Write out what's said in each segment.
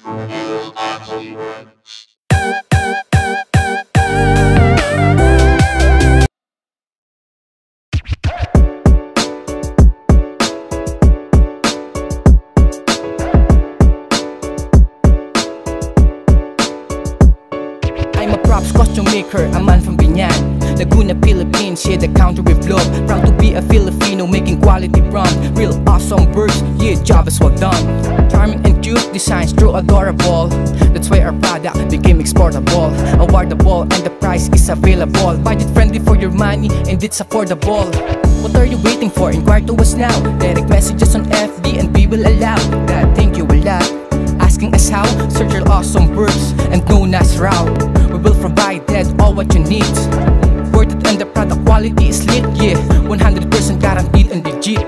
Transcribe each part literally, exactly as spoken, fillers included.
Costume maker, a man from Binyan, Laguna, Philippines, yeah, the country with love. Proud to be a Filipino, making quality brown. Real awesome works, yeah, job is well done. Charming and cute, designs true adorable. That's why our product became exportable. Awardable, and the price is available. Budget friendly for your money, and it's affordable. What are you waiting for? Inquire to us now. Direct messages on F B and we will allow that. Thank you a lot. Asking us how? Search your Awesome Workz and known as Raw. We will provide that all what you need. Worth it and the product quality is lit, yeah. one hundred percent guaranteed and legit.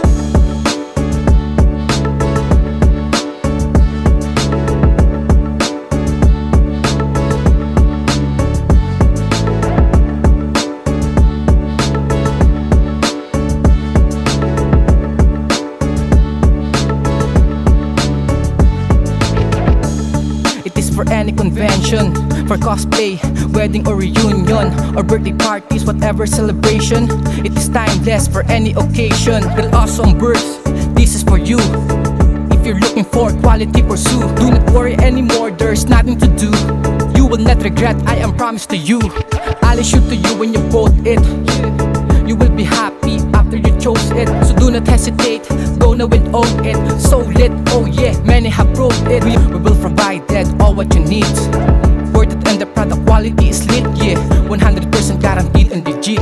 For any convention, for cosplay, wedding or reunion, or birthday parties, whatever celebration, it is timeless for any occasion. Real Awesome Workz, this is for you. If you're looking for quality, pursue. Do not worry anymore, there's nothing to do. You will not regret, I am promised to you. I'll issue to you when you bought it. You will be happy after you chose it. So do not hesitate, go now and own it. So lit, oh yeah, many have brought it. We, we will provide that, all what you need. Worth it and the product quality is lit, yeah. one hundred percent guaranteed and legit.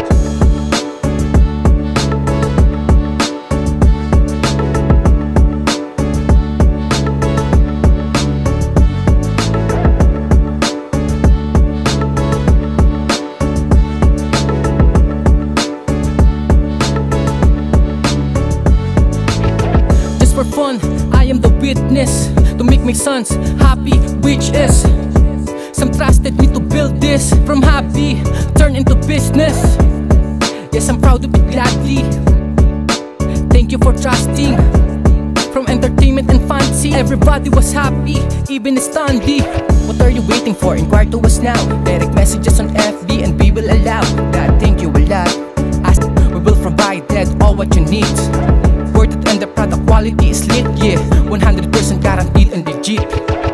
For fun, I am the witness to make my sons happy, which is some trusted me to build this from hobby, turn into business. Yes, I'm proud of it gladly. Thank you for trusting. From entertainment and fancy, everybody was happy, even Stanley. What are you waiting for? Inquire to us now. Direct messages on F B and we will allow that. Thank you a lot. As we will provide that, all what you need. Worth it and the product quality is lit, yeah. one hundred percent guaranteed and legit.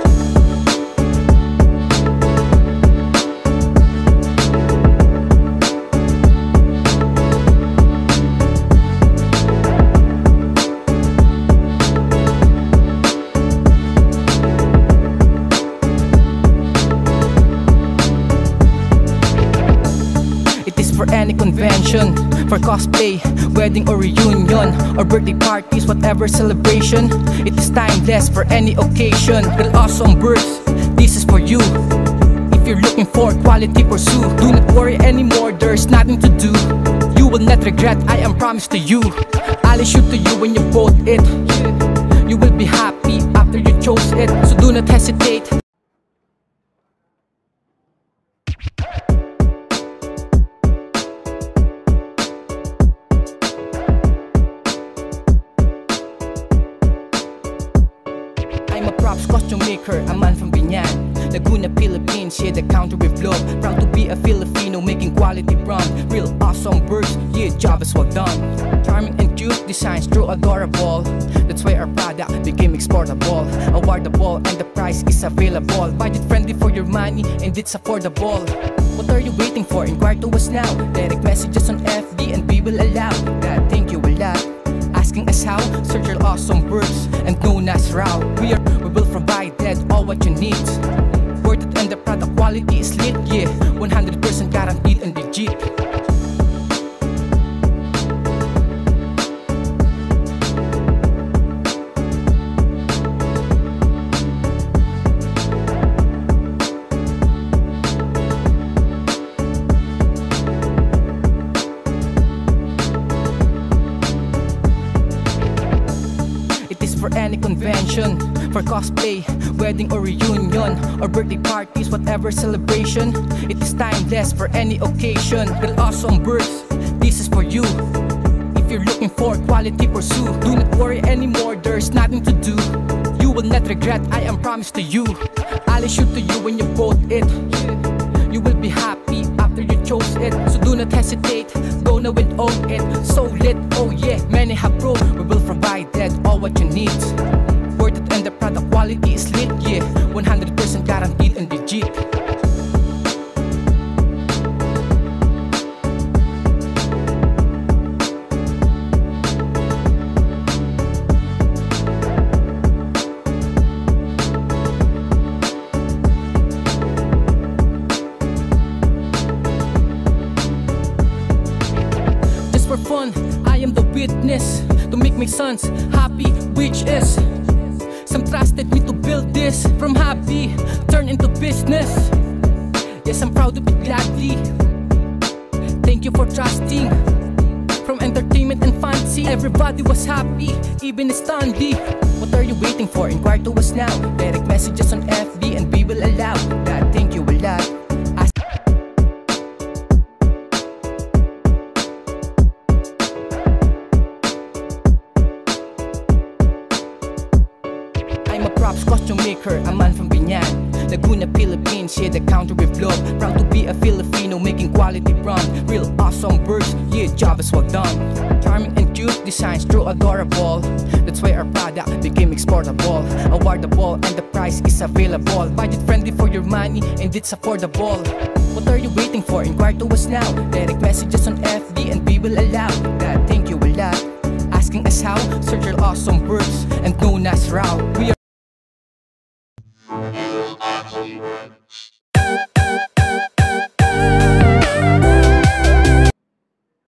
It is for any convention, for cosplay, wedding or reunion, or birthday parties, whatever celebration, it is timeless for any occasion. Real Awesome Workz, this is for you. If you're looking for quality, pursue. Do not worry anymore, there's nothing to do. You will not regret, I am promised to you. I'll issue to you when you bought it. You will be happy after you chose it. So do not hesitate. Props costume maker, a man from Binyan, Laguna, Philippines, yeah, the country with love. Proud to be a Filipino, making quality brown. Real Awesome Workz, yeah, job is well done. Charming and cute, designs true adorable. That's why our product became exportable. Awardable, and the price is available. Budget friendly for your money, and it's affordable. What are you waiting for? Inquire to us now. Direct messages on F B and we will allow that. Thank you a lot. Asking us how? Search your Awesome Workz and known as Raw. We are, we will provide that, all what you need. Worth it and the product quality is lit, yeah. one hundred percent guaranteed and legit. For any convention, for cosplay, wedding or reunion, or birthday parties, whatever celebration, it is timeless for any occasion. Real Awesome Workz, this is for you. If you're looking for quality, pursue. Do not worry anymore, there's nothing to do. You will not won't regret, I am promised to you. I'll issue to you when you vote it. You will be happy after you chose it. So do not hesitate, go now and own it. So lit, oh yeah, many have proof. We will provide that, all what you need. Worth it and the product quality is lit, yeah. one hundred percent guaranteed and legit. Fun, I am the witness to make my sons happy, which is some trusted me to build this from hobby, turn into business. Yes, I'm proud of it gladly. Thank you for trusting. From entertainment and fancy, everybody was happy, even Stanley. What are you waiting for? Inquire to us now. Direct messages on F B and we will allow that. Thank you a lot. Costume maker, a man from Binyan, Laguna, Philippines, yeah, the country with love. Proud to be a Filipino, making quality run. Real awesome works, yeah, job is well done. Charming and cute designs, true adorable. That's why our product became exportable, awardable, and the price is available. Budget friendly for your money, and it's affordable. What are you waiting for? Inquire to us now. Direct messages on F B and we will allow that. Thank you a lot. Asking us how? Search your Awesome Workz and known as Raw. We are